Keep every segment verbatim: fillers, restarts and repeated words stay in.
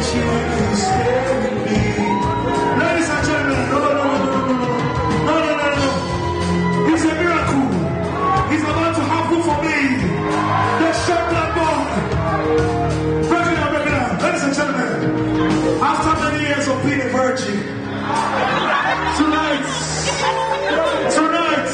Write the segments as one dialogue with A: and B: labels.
A: you can stay with me. Ladies and gentlemen, no, no, no, no, no, no, no, no, no, no. It's a miracle. It's about to happen for me. The shot that ball. Break it down, break it down. Ladies and gentlemen, after many years of being a virgin, tonight, tonight,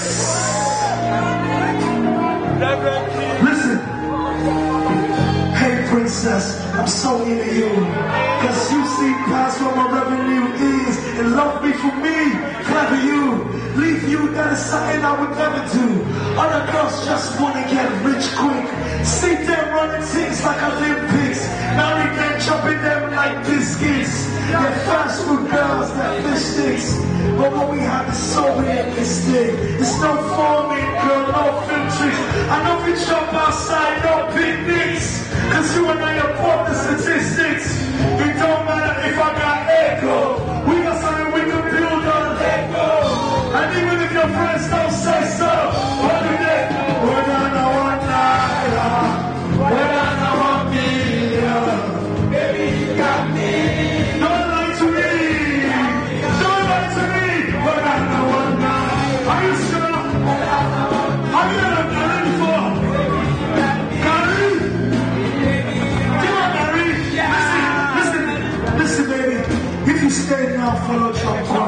A: listen. Hey princess, I'm so into you, cause you see past what my revenue is, and love me for me, clever you. Leave you, that is something I would never do. Other girls just wanna get rich quick. See them running things like Olympics. Marry them, chopping them like biscuits. They're fast food girls, they're fish sticks. But what we have is so realistic. It's no forming, girl, no film tricks. I know we jump outside, no picnics. Cause you and I are both the statistics. It don't matter if I got echo. We got something we can build on Lego. And even if your friends don't say so, what do they do? We're gonna one night, we're gonna one million. Baby, you got me. Don't lie to me. Don't lie to me. We're gonna one night. Are you sure? Are you gonna get ready for? Gary? Come on, Gary. Listen, listen, listen, baby. If you stay now, follow your